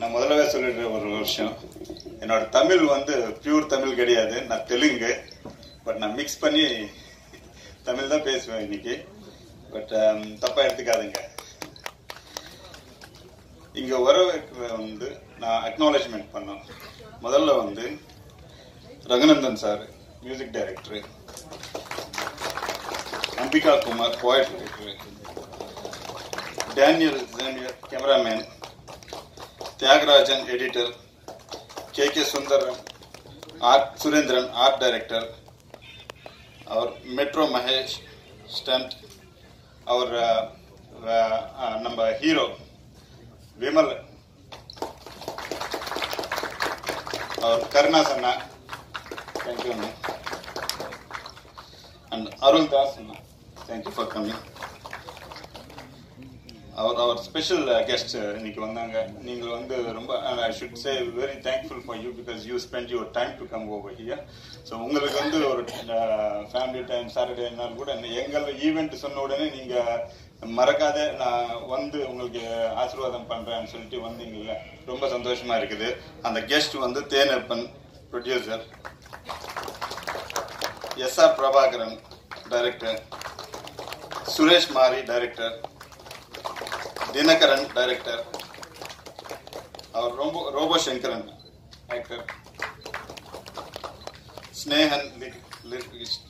நான் முதல்லவே சொல்லிடுறேன் ஒரு விஷயம். என்னோட தமிழ் வந்து பியூர் தமிழ் கிடையாது, நான் தெலுங்கு. பட் நான் மிக்ஸ் பண்ணி தமிழ் தான் பேசுவேன் இன்னைக்கு. பட் தப்பா எடுத்துக்காதுங்க. இங்க வரவேற்கிற வந்து நான் அக்னாலேஜ்மெண்ட் பண்ணோம். முதல்ல வந்து Raghunandan sir music director, Ambika Kumar poet writer, Daniel cameraman, Thiagarajan editor, K Surendran art director, அவர் மெட்ரோ மகேஷ் ஸ்டண்ட், அவர் நம்ம ஹீரோ விமல், அவர் கருணாஸ் அண்ணா, தேங்க்யூ அண்ணா, அண்ட் அருள் தாஸ் அண்ணா, தேங்க்யூ ஃபார் கமிங். அவர் ஸ்பெஷல் கெஸ்ட் இன்னைக்கு வந்தாங்க. நீங்கள் வந்து ரொம்ப I should say very thankful for you because you spend your time to come over here. So உங்களுக்கு வந்து ஒரு ஃபேமிலி டைம் சாட்டர்டேனாலும் கூட எங்கள் ஈவெண்ட் சொன்ன உடனே நீங்கள் மறக்காத நான் வந்து உங்களுக்கு ஆசீர்வாதம் பண்றேன்னு சொல்லிட்டு வந்தீங்கல்ல, ரொம்ப சந்தோஷமா இருக்குது. அந்த கெஸ்ட் வந்து Thenappan producer, SR Prabhakaran director, Suresh Mari director, Dhinakaran director, அவர் robo Sankaran actor, Snehan lyricist,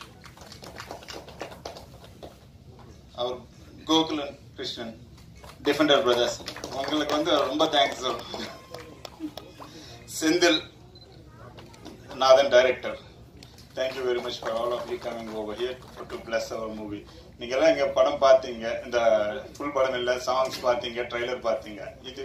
அவர் கோகுலன் கிருஷ்ணன் டிஃபெண்டர் பிரதர்ஸ். உங்களுக்கு வந்து ரொம்ப thanks. Senthil Nathan director, thank you very much for all of you coming over here to bless our movie. நீங்க எல்லாம் இங்க படம் பார்த்தீங்க, இந்த ஃபுல் படம் இல்ல, சாங்ஸ் பார்த்தீங்க, ட்ரைலர் பார்த்தீங்க. இது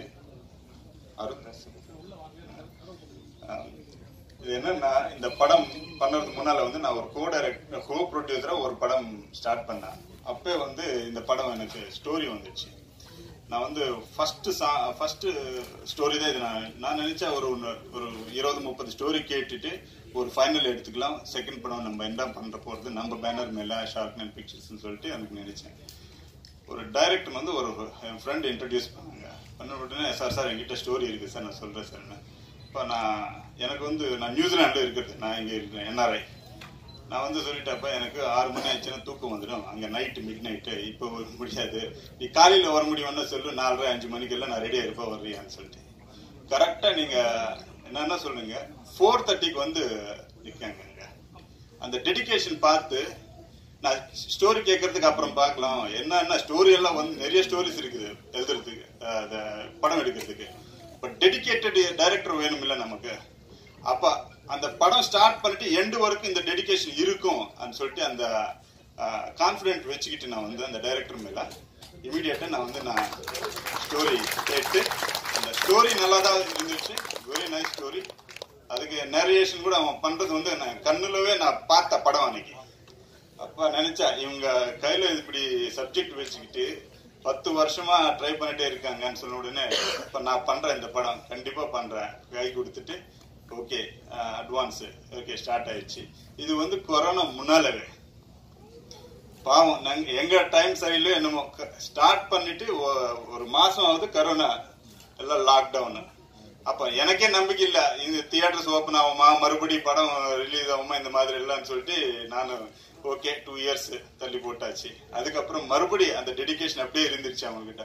என்னன்னா, இந்த படம் பண்ணறதுக்கு முன்னால வந்து நான் ஒரு கோ ப்ரொடியூசரா ஒரு படம் ஸ்டார்ட் பண்ணேன். அப்பே வந்து இந்த படம் எனக்கு ஸ்டோரி வந்துச்சு. நான் வந்து ஃபர்ஸ்ட் ஸ்டோரி தான் இது. நான் நினைச்சேன் ஒரு 20-30 ஸ்டோரி கேட்டுட்டு ஒரு ஃபைனல் எடுத்துக்கலாம். செகண்ட் படம் நம்ம என்ன பண்ற போறது, நம்ம பேனர் மேல ஷார்க் நைட் பிக்சர்ஸ் சொல்லிட்டு எனக்கு நினைச்சேன். ஒரு டைரக்டர் வந்து ஒரு என் ஃப்ரெண்ட் இன்ட்ரடியூஸ் பண்ண உடனே, சார் என்கிட்ட ஸ்டோரி இருக்கு சார், நான் சொல்றேன் சார். இப்போ எனக்கு வந்து நான் நியூசிலாண்டில் இருக்கிறது, நான் இங்கே இருக்கிறேன், என்ஆர்ஐ. நான் வந்து சொல்லிட்டப்ப எனக்கு 6 மணி ஆச்சுன்னா தூக்கம் வந்துடும், அங்கே நைட்டு மிட் நைட்டு, இப்போ முடியாது, நீ காலையில் வர முடியும்னு சொல்லு, 4:30-5 மணிக்கெல்லாம் நான் ரெடியாக இருப்பேன், வர்றியான்னு சொல்லிட்டு கரெக்டாக நீங்கள் என்னன்னா சொல்லுங்க 4:30க்கு வந்து நிற்காங்க. அந்த டெடிகேஷன் பார்த்து நான் ஸ்டோரி கேட்கறதுக்கு அப்புறம் பார்க்கலாம், என்னன்னா ஸ்டோரி எல்லாம் வந்து நிறைய ஸ்டோரிஸ் இருக்குது எழுதுறதுக்கு, படம் எடுக்கிறதுக்கு. பட் டெடிகேட்டட் டைரக்டர் வேணும் இல்லை நமக்கு. அப்ப அந்த படம் ஸ்டார்ட் பண்ணிட்டு எண்டு வரைக்கும் இந்த டெடிகேஷன் இருக்கும் சொல்லிட்டு அந்த கான்பிடென்ட் வச்சுக்கிட்டு நான் வந்து அந்த டைரக்டர் மேல இமீடியட்டா நான் ஸ்டோரி கேட்டு, அந்த ஸ்டோரி நல்லா தான் இருந்துச்சு, வெரி நைஸ் ஸ்டோரி. அதுக்கு நரேஷன் கூட அவன் பண்றது வந்து நான் கண்ணுலவே நான் பார்த்த படம் அன்னைக்கு. அப்ப நினைச்சா இவங்க கையில இப்படி சப்ஜெக்ட் வச்சுக்கிட்டு 10 வருஷமா ட்ரை பண்ணிட்டே இருக்காங்கன்னு சொன்ன உடனே இப்ப நான் பண்றேன், இந்த படம் கண்டிப்பா பண்றேன், கை கொடுத்துட்டு ஓகே அட்வான்ஸ் ஓகே ஸ்டார்ட் ஆயிடுச்சு. இது வந்து கொரோனா முன்னாலவே பாவம், நாங்க எங்க டைம் சரியில்லை என்னமோ ஸ்டார்ட் பண்ணிட்டு ஒரு மாசம் ஆகுது, கொரோனா எல்லாம் லாக்டவுன். அப்ப எனக்கே நம்பிக்கை இல்ல, இந்த தியேட்டர்ஸ் ஓபன் ஆகுமா, மறுபடியும் படம் ரிலீஸ் ஆகுமா, இந்த மாதிரி எல்லாம் சொல்லிட்டு நான் ஓகே 2 இயர்ஸ் தள்ளி போட்டாச்சு. அதுக்கப்புறம் மறுபடியும் அந்த டெடிகேஷன் அப்படியே இருந்துருச்சு அவங்க கிட்ட.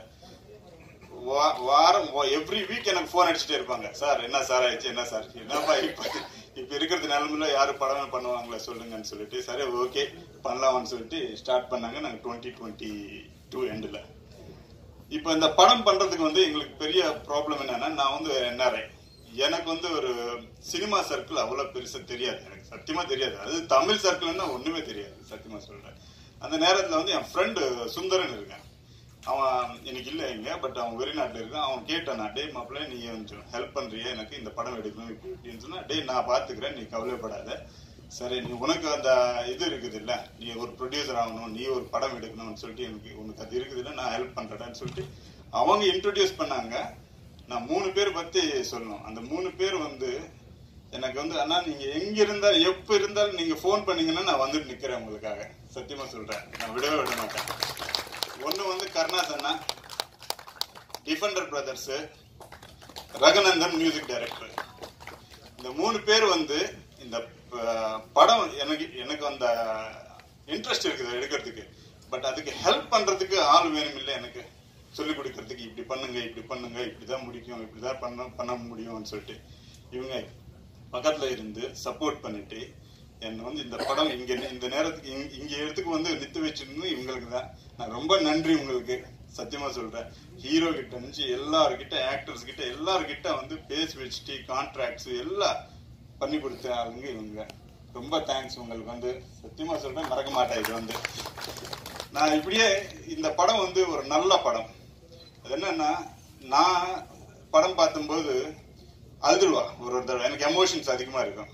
வாரம் எவ்ரி வீக் எனக்கு போன் அடிச்சுட்டே இருப்பாங்க, சார் என்ன சார் ஆயிடுச்சு, என்ன சார், என்னப்பா இப்ப இருக்கிறது நிலைமையில யாரும் படமே பண்ணுவாங்களா சொல்லுங்கன்னு சொல்லிட்டு, சரி ஓகே பண்ணலாம்னு சொல்லிட்டு ஸ்டார்ட் பண்ணாங்க. நாங்க 2022 எண்டுல. இப்ப இந்த படம் பண்றதுக்கு வந்து எங்களுக்கு பெரிய ப்ராப்ளம் என்னன்னா, நான் வந்து என்ஆர்ஐ, எனக்கு வந்து ஒரு சினிமா சர்க்கிள் அவ்வளவு பெருசா தெரியாது, எனக்கு சத்தியமா தெரியாது. அது தமிழ் சர்க்கிள்னா ஒண்ணுமே தெரியாது, சத்தியமா சொல்றேன். அந்த நேரத்துல வந்து என் ஃப்ரெண்டு சுந்தரன் இருக்கான், அவன் இன்னைக்கு இல்லை இங்க, பட் அவன் வெளிநாட்டுல இருக்கான். அவன் கேட்டானா, டே மாப்பிள்ள நீ கொஞ்சம் ஹெல்ப் பண்றிய, எனக்கு இந்த படம் எடுக்கணும் இப்படின்னு சொன்னா, டே நான் பாத்துக்கிறேன், நீ கவலைப்படாத, சரி நீ உனக்கு அந்த இது இருக்குது இல்ல, நீ ஒரு ப்ரொடியூசர் ஆகணும், நீ ஒரு படம் எடுக்கணும்னு சொல்லிட்டு எனக்கு உனக்கு அது இருக்குது இல்ல, நான் ஹெல்ப் பண்றேன்னு சொல்லிட்டு அவங்க இன்ட்ரோடியூஸ் பண்ணாங்க. நான் 3 பேர் பத்தி சொல்லணும். அந்த 3 பேர் வந்து எனக்கு வந்து, அண்ணா நீங்க எங்க இருந்தாலும் எப்ப இருந்தாலும் நீங்க போன் பண்ணீங்கன்னா நான் வந்துட்டு நிக்கிறேன் உங்களுக்காக, சத்தியமா சொல்றேன், நான் விடவே விட மாட்டேன். ஒன்னு வந்து கருணாஸ் அண்ணா, defender brothers, Raghunandan music director. இந்த 3 பேர் வந்து இந்த படம் எனக்கு அந்த இன்ட்ரெஸ்ட் இருக்குது எடுக்கிறதுக்கு. பட் அதுக்கு ஹெல்ப் பண்றதுக்கு ஆள் வேணும் இல்லை, எனக்கு சொல்லிக் கொடுக்கறதுக்கு இப்படி பண்ணுங்க இப்படிதான் முடிக்கும், இப்படிதான் பண்ண முடியும்னு சொல்லிட்டு இவங்க பக்கத்துல இருந்து சப்போர்ட் பண்ணிட்டு என்ன வந்து இந்த படம் இந்த நேரத்துக்கு இங்க இடத்துக்கு வந்து நித்து வச்சிருந்து இவங்களுக்கு தான் நான் ரொம்ப நன்றி உங்களுக்கு சத்தியமா சொல்றேன். ஹீரோ கிட்ட இருந்துச்சு எல்லாருக்கிட்ட, ஆக்டர்ஸ் கிட்ட எல்லாருக்கிட்ட வந்து பேசி வச்சுட்டு கான்ட்ராக்ட்ஸ் எல்லாம் பண்ணி கொடுத்த ஆளுங்க இவங்க. ரொம்ப தேங்க்ஸ் உங்களுக்கு வந்து சத்தியமா சொல்றேன், மறக்க மாட்டேன். இது வந்து நான் இப்படியே இந்த படம் வந்து ஒரு நல்ல படம். அது என்னன்னா, நான் படம் பார்க்கும்போது அழுதுடுவா ஒரு தடவை, எனக்கு எமோஷன்ஸ் அதிகமா இருக்கும்.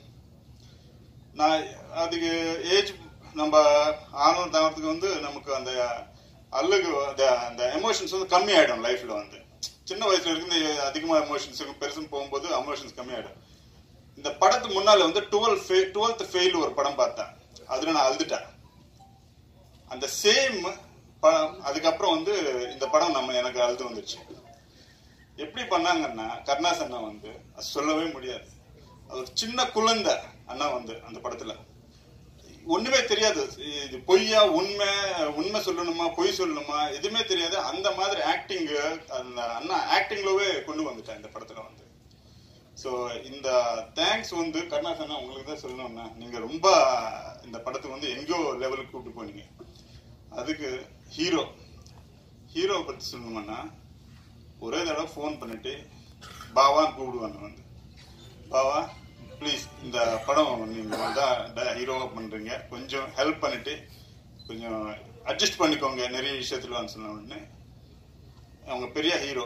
நான் அதுக்கு ஏஜ் நம்ம ஆனவன் தாங்கிறதுக்கு வந்து நமக்கு அந்த அழுகு அந்த எமோஷன்ஸ் வந்து கம்மி ஆயிடும் லைஃப்ல. வந்து சின்ன வயசுல இருந்து அதிகமா எமோஷன்ஸ் இருக்கும், பெருசும் போகும்போது எமோஷன்ஸ் கம்மி ஆயிடும். இந்த படத்துக்கு முன்னால வந்து 12th ஃபெயில் ஒரு படம் பார்த்தேன், அதுல நான் அழுதுட்டேன். அந்த சேம் அதுக்கப்புறம் வந்து இந்த படம் எனக்கு அழுது வந்துருச்சு. எப்படி பண்ணாங்கன்னா, கருணாஸ் அண்ணா வந்து சொல்லவே முடியாது. அது ஒரு சின்ன குழந்தை அண்ணா வந்து அந்த படத்துல ஒண்ணுமே தெரியாது, இது பொய்யா உண்மை சொல்லணுமா பொய் சொல்லணுமா எதுவுமே தெரியாது. அந்த மாதிரி ஆக்டிங் அந்த அண்ணா ஆக்டிங்லவே கொண்டு வந்துட்டேன் இந்த படத்துல வந்து. ஸோ இந்த தேங்க்ஸ் வந்து கருணாஸ் அண்ணா உங்களுக்கு தான் சொல்லணும்னா, நீங்க ரொம்ப இந்த படத்துக்கு வந்து எங்கேயோ லெவலுக்கு கூப்பிட்டு போனீங்க. அதுக்கு ஹீரோவை பத்தி சொல்லணும்னா, ஒரே தடவை ஃபோன் பண்ணிட்டு பாவான்னு கூப்பிடுவாங்க வந்து, பாவா ப்ளீஸ் இந்த படம் நீங்க தான் ஹீரோவா பண்றீங்க, கொஞ்சம் ஹெல்ப் பண்ணிட்டு கொஞ்சம் அட்ஜஸ்ட் பண்ணிக்கோங்க நிறைய விஷயத்துல சொன்ன உடனே அவங்க பெரிய ஹீரோ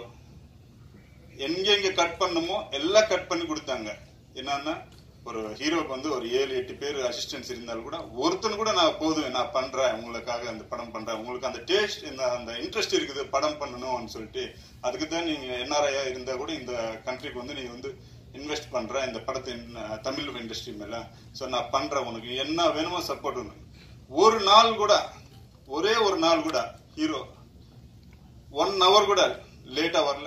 எங்க கட் பண்ணுமோ எல்லாம் கட் பண்ணி கொடுத்தாங்க. என்னன்னா, ஒரு ஹீரோக்கு வந்து ஒரு 7-8 பேர் அசிஸ்டன்ஸ் இருந்தாலும் கூட ஒருத்தன் கூட நான் போதும், நான் பண்றேன் உங்களுக்காக அந்த படம் பண்றேன், உங்களுக்கு அந்த டேஸ்ட் அந்த இன்ட்ரெஸ்ட் இருக்குது படம் பண்ணணும்னு சொல்லிட்டு, அதுக்கு தான் நீங்க என்ஆர்ஐயா இருந்தா கூட இந்த கண்ட்ரிக்கு வந்து நீங்க வந்து இன்வெஸ்ட் பண்ற இந்த படத்தை தமிழ் இண்டஸ்ட்ரி மேல. ஸோ நான் பண்றேன், உனக்கு என்ன வேணுமோ சப்போர்ட். ஒரு நாள் கூட, ஒரே ஒரு நாள் கூட ஹீரோ 1 hour கூட லேட்டா வரல.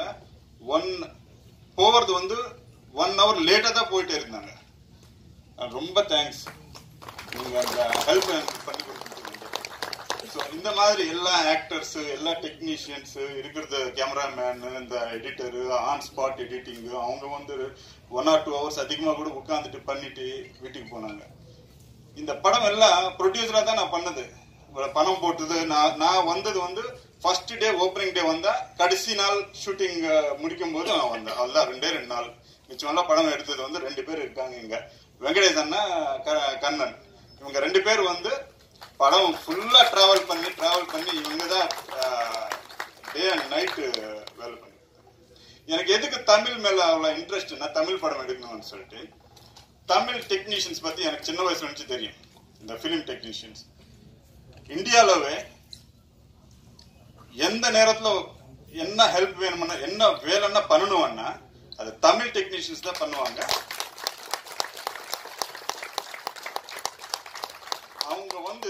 போறது வந்து 1 hour லேட்டா தான் போயிட்டே இருந்தாங்க. ரொம்ப தேங்க்ஸ், நீங்க அந்த ஹெல்ப் எனக்கு பண்ணி கொடுத்துருக்கீங்க. ஸோ இந்த மாதிரி எல்லா ஆக்டர்ஸ், எல்லா டெக்னீஷியன்ஸ் இருக்கிறது, கேமராமேன், இந்த எடிட்டரு, ஆன் ஸ்பாட் எடிட்டிங், அவங்க வந்து 1 or 2 hours அதிகமா கூட உட்காந்துட்டு பண்ணிட்டு வீட்டுக்கு போனாங்க. இந்த படம் எல்லாம் ப்ரொடியூசரா தான் நான் பண்ணது, பணம் போட்டது. நான் வந்தது வந்து ஃபர்ஸ்ட் டே ஓப்பனிங் டே வந்தா, கடைசி நாள் ஷூட்டிங் முடிக்கும் போது நான் வந்தேன். அதுதான் 2 நாள். மிச்சம் படம் எடுத்தது வந்து 2 பேர் இருக்காங்க இங்க, வெங்கடேஷ் அண்ணா, கண்ணன். இவங்க 2 பேர் வந்து படம் ஃபுல்லா டிராவல் பண்ணி இவங்க தான் டே அண்ட் நைட்டு வேலை பண்ணி. எனக்கு எதுக்கு தமிழ் மேல அவ்வளவு இன்ட்ரெஸ்ட்னா, தமிழ் படம் எடுக்கணும்னு சொல்லிட்டு தமிழ் டெக்னீஷியன்ஸ் பத்தி எனக்கு சின்ன வயசுல இருந்து தெரியும். இந்த பிலிம் டெக்னீஷியன்ஸ் இந்தியாலவே எந்த நேரத்துல என்ன ஹெல்ப் வேணும்னா, என்ன வேலைன்னா பண்ணணும்னா, அது தமிழ் டெக்னீஷியன்ஸ் தான் பண்ணுவாங்க. அவங்க வந்து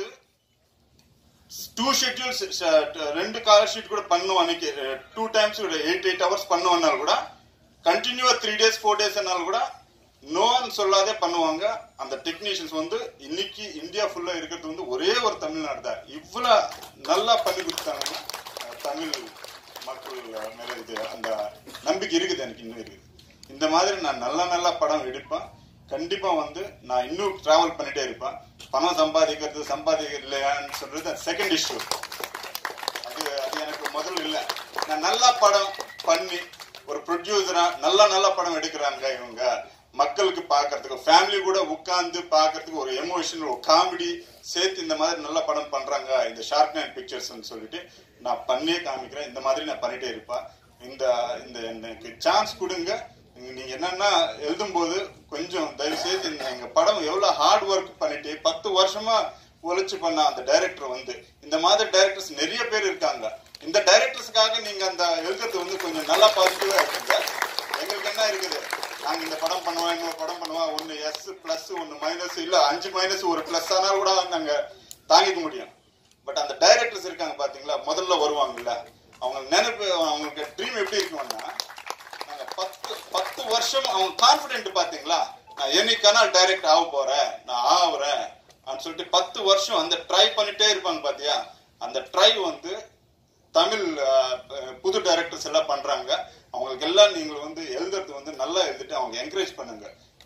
2 schedules 2 கால் ஷீட் கூட பண்ணுவோம். அன்னைக்கு 2 times 8 hours பண்ணுவோம்னாலும் கூட, கண்டினியூவா 3 days 4 days கூட நோன்னு சொல்லாதே பண்ணுவாங்க. அந்த டெக்னீஷியன்ஸ் வந்து இன்னைக்கு இந்தியா ஃபுல்லா இருக்கிறது வந்து ஒரே ஒரு தமிழ்நாடு தான். இவ்வளவு நல்லா பண்ணி கொடுத்தாங்கன்னா தமிழ் மக்கள் மேல இது அந்த நம்பிக்கை இருக்குது, எனக்கு இன்னும் இருக்குது. இந்த மாதிரி நான் நல்ல படம் எடுப்பேன். கண்டிப்பா வந்து நான் இன்னும் டிராவல் பண்ணிட்டே இருப்பேன். பணம் சம்பாதிக்கிறது இல்லையான்னு சொல்றது செகண்ட் இஷ்யூ. அது எனக்கு முதல்ல இல்லை. நான் நல்ல படம் பண்ணி ஒரு ப்ரொடியூசரா நல்ல படம் எடுக்கிறாங்க இவங்க, மக்களுக்கு பாக்குறதுக்கு, ஃபேமிலி கூட உட்கார்ந்து பாக்குறதுக்கு ஒரு எமோஷனல், ஒரு காமெடி சேர்த்து இந்த மாதிரி நல்ல படம் பண்றாங்க இந்த ஷார்க் நைன் பிக்சர்ஸ் சொல்லிட்டு நான் பண்ணியே காமிக்கிறேன். இந்த மாதிரி நான் பண்ணிட்டே இருப்பேன். இந்த எனக்கு சான்ஸ் கொடுங்க. நீங்க என்னன்னா எழுதும் போது கொஞ்சம் தயவு செய்து எங்க படம் எவ்வளவு ஹார்ட் ஒர்க் பண்ணிட்டு 10 வருஷமா உழைச்சு பண்ண அந்த டைரக்டர் வந்து, இந்த மாதிரி டைரக்டர்ஸ் நிறைய பேர் இருக்காங்க. இந்த டைரக்டர்ஸ்க்காக நீங்க அந்த எழுதுறது வந்து கொஞ்சம் நல்லா பாசிட்டிவா இருக்குங்க. எங்களுக்கு என்ன இருக்குது, நாங்க இந்த படம் பண்ணுவோம், இன்னொரு படம் பண்ணுவோம், 1 S பிளஸ் 1 மைனஸ், இல்ல 5 மைனஸ் 1 பிளஸ் ஆனாலும் கூட நாங்க தாங்கிக்க முடியும். பட் அந்த டைரக்டர்ஸ் இருக்காங்க பாத்தீங்களா, முதல்ல வருவாங்கல்ல, அவங்க நினைப்பு, அவங்களுக்கு ட்ரீம் எப்படி இருக்கும்னா, நாங்க வருஷம் அவங்க கான்பிடென்ட் பாத்தீங்களா, நான் என்னைக்கான டைரக்ட் ஆக போறேன், நான் ஆகுறேன் அப்படின்னு சொல்லிட்டு 10 வருஷம் அந்த ட்ரை பண்ணிட்டே இருப்பாங்க பாத்தியா. அந்த ட்ரை வந்து தமிழ் புது டைரக்டர்ஸ் எல்லாம் பண்றாங்க. அவங்களுக்கு எல்லாம் நீங்க வந்து எழுதுறது வந்து நல்லா எழுதிட்டு அவங்க என்கரேஜ் பண்ணுங்க.